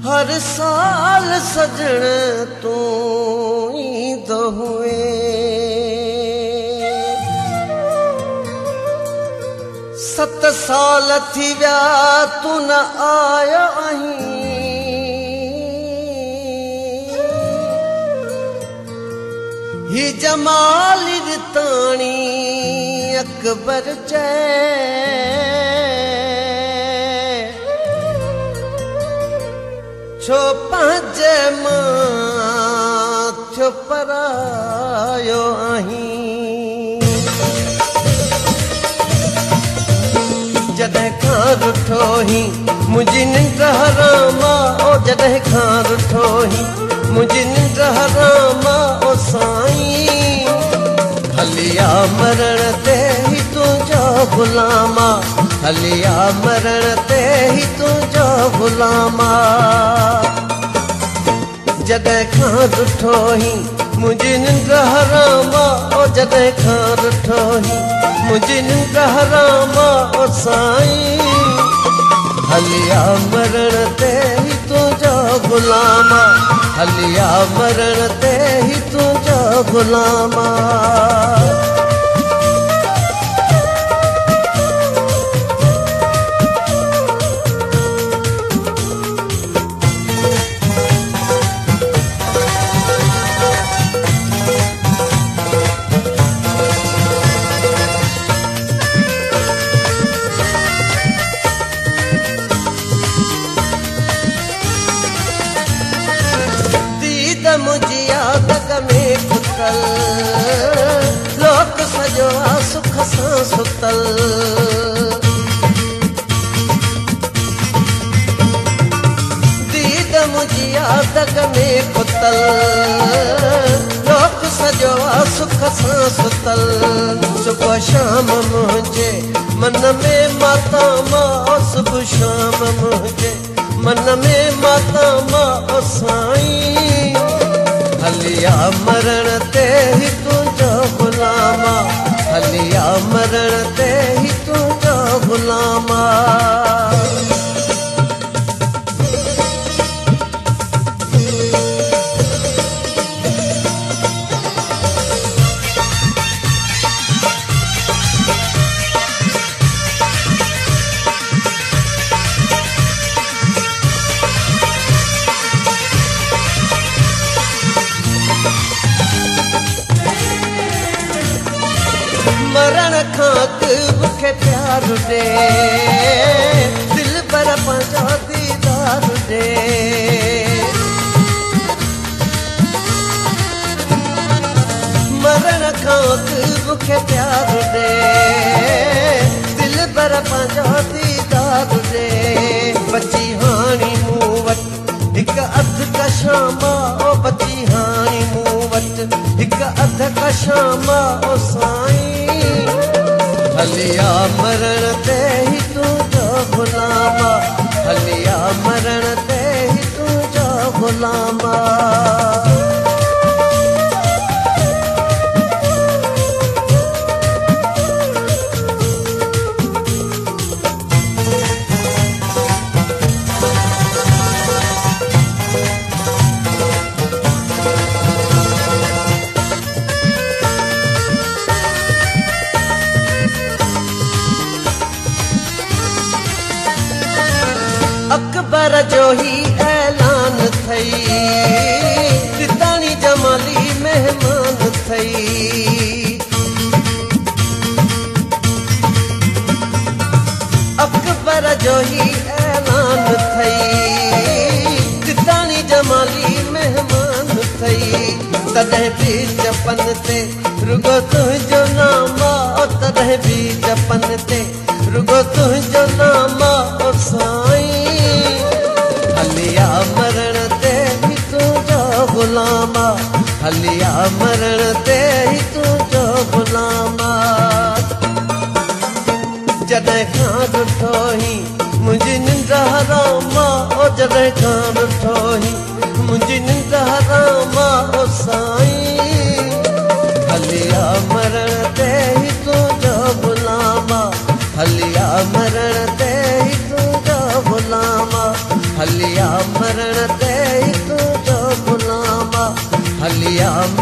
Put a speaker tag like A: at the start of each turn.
A: हर साल सजण तू ईंदो हुए, 7 साल थी विया तू न आयो आहीं। ही जमाली रिताणी अकबर चए, छो पंहिंजे मां थियो परायो आहीं। जॾहिं खां रुठो ही मुंहिंजी निंड हरामा, ओ जॾहिं खां रुठो ही मुंहिंजी निंड हरामा ओ साईं। हलिया मरण ते ही तुंहिंजो गुलामा, हलिया मरण ते ही तुंहिंजो गुलामा। जॾहिं खां रुठो ही मुंहिंजी निंड हरामा, ओ जॾहिं खां रुठो ही मुंहिंजी निंड हरामा ओ साईं। हलिया मरण ते ही तुंहिंजो गुलामा, हलिया मरण ते ही तुंहिंजो गुलामा। मुझी यादग में खुतल लोक सजो सुख सां सुतल। दीद मुझी यादग में खुतल लोक सजो सुख सां सुतल। सुबह शाम मुझे मन में माता मां, सुबह शाम मुझे मन में माता मां साईं। हलिया मरण ते ही तुंहिंजो गुलामा, हलिया मरण ते ही तुंहिंजो गुलामा। मरण खां मूंखे प्यार दे, दिल पर पंहिंजो दीदार दे। मरण खां मूंखे प्यार दे, दिल पर पंहिंजो दीदार दे। बची हाणी मूं वटि हिकु अधु कशामा, ओ बची हाणी मूं वटि हिकु अधु कशामा ओ साईं। हलिया मरण ते ही तुंहिंजो गुलामा, हलिया मरण ते ही तुंहिंजो गुलामा। अकबर जो ही ऐलान थई, रिताणी जमाली मेहमान थई। अकबर जो ही ऐलान थई, रिताणी जमाली मेहमान थई। तॾहिं बि जपन ते रुगो तुंहिंजो नामा, तॾहिं बि जपन ते रुगो तुंहिंजो नामा ओ साईं। हलिया मरण ते ही तुंहिंजो गुलामा, हलिया मरण ते ही तुंहिंजो गुलामा। जॾहिं खां रुठो ही मुंहिंजी निंड हरामा, ओ जॾहिं खां रुठो ही मुंहिंजी निंड हरामा ओ साईं। हलिया मरण ते ही तुंहिंजो गुलामा, हलिया मरण ते ही तुंहिंजो गुलामा। हलिया मरण ते तू जो गुलामा हलिया